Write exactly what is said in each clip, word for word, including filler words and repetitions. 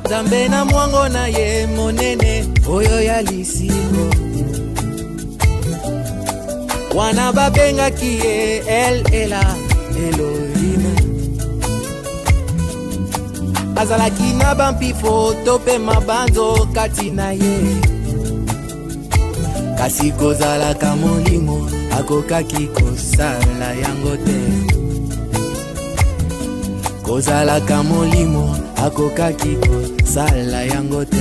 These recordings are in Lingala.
Nzambe na mwango na ye monene oyo ya lisiko. Wana babenga kiye El Ela Elohim. Azalaki na bampifo tope mabanzo kati na ye. Kasi kozalaka molimo akokaki kosala yango te. Kozalaka molimo akokaki kosala yango te.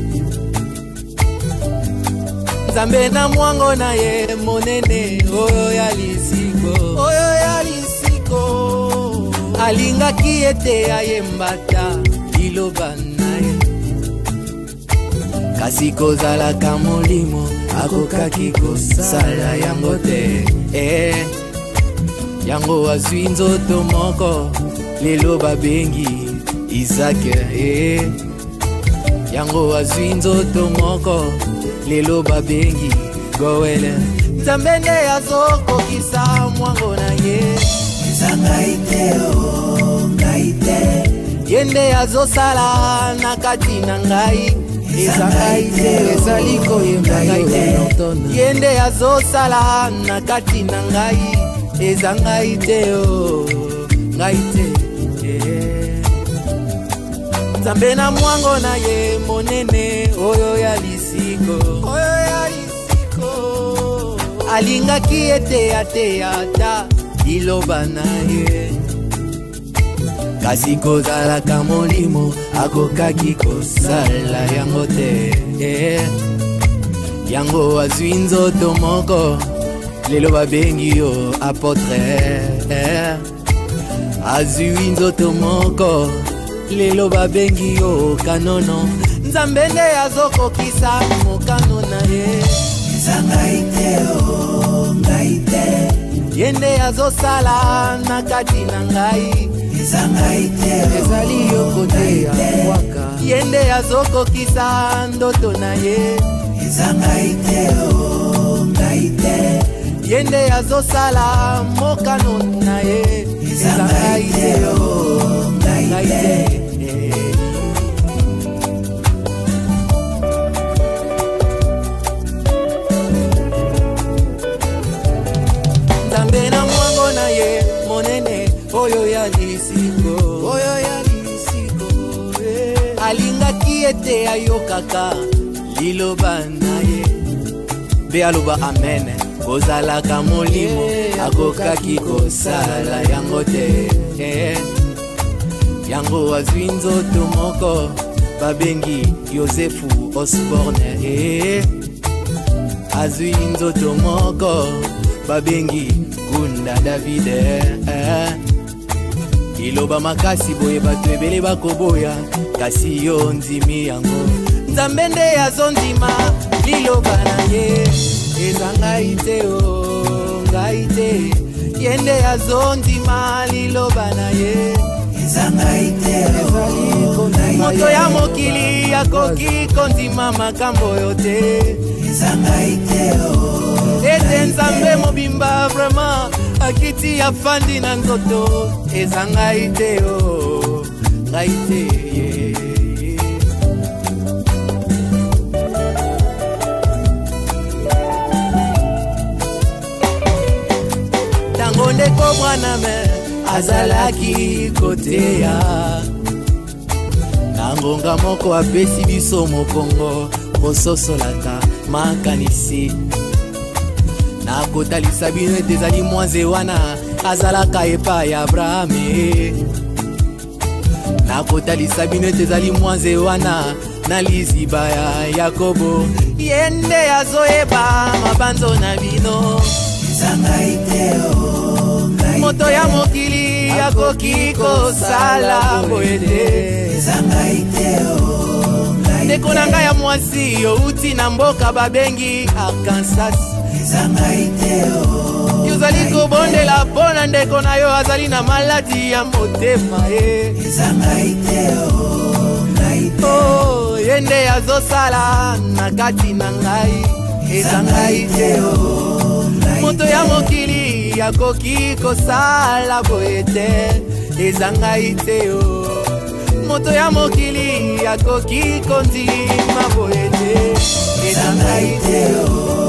Nzambe na mwango na ye monene oyo ya lisiko. Oyo ya lisiko alingaki ete ayembata liloba na ye. Kasi kozalaka molimo akokaki kosala yango te. Eh, yango azwi nzoto moko lelo babengi Isaac. Eh, yango azwi nzoto moko lelo babengi Goel. Nzambe nde azokokisa mwango na ye. Ngai te o ngai te. Ye nde azosala na kati na ngai. Eza ngai te ezali koyemba ngai te. Ye nde azosala na kati na ngai. Eza ngai te o ngai te. Nzambe na mwango na ye monene oyo ya lisiko. Oyo ya lisiko alingaki ete ateata liloba na ye. Kasi kozalaka molimo akokaki kosala yango te. Eh, yango azwi nzoto moko lelo babengi yo apotre. Eh, azwi nzoto moko lelo babengi yo kanono. Nzambe nde azokokisa mokano na ye. Ngai te o ngai te. Ye nde azosala na kati na ngai. Ngai te ezali yoko te ya waka. Ye nde azokokisa ndoto na ye. Ngai te o ngai te. Ye nde azosala mokano na ye. Ngai te o ngai te. Nzambe na mwango na ye monene oyo ya lisiko. Oyo ya lisiko eh. Alingaki ete ayokaka liloba na ye. Be aloba amen. Kozalaka molimo akokaki kosala yango te. Eh, yango azwi nzoto moko babengi Yosefu Osborne. Eh, azwi nzoto moko babengi Gunda David. Eh, iloba makasi boye bato ebele bakoboya. Kasi yo ndimi yango. Nzambe nde azondima liloba na ye. Eza ngai te o ngai te. Ye nde azondima liloba na ye. Eza ngai te o ngai te. Moto ya mokili akoki kondima makambo yo te. Eza ngai te o ete Nzambe mobimba vraiment akiti afandi na nzoto. Eza ngai te o ngai te. Tango ndeko mwana me azalaki koteya. Na ngonga moko apesi biso mokongo kososolaka makanisi. Na kotalisa bino ete ezali mwanze wana azalaka epai ya Abrahame. Na kotalisa bino ete ezali mwanze wana na liziba ya Yakobo. Ye nde azoyeba mabanzo na bino. Ngai te o ngai te. Moto ya mokili akoki kosala boye te. Ngai te o ngai te. Ndeko na ngai ya mwasi outi na mboka babengi Arkansas. Ngai te o. Yozali kobondela mpona ndeko na yo azali na maladi ya motema ye. Ngai te o ngai te. Oh, ye nde azosala na kati na ngai. Eza ngai te o. Moto ya mokili akoki kosala boye te. Eza ngai te o. moto ya mokili akoki kondima boye te eza ngai te o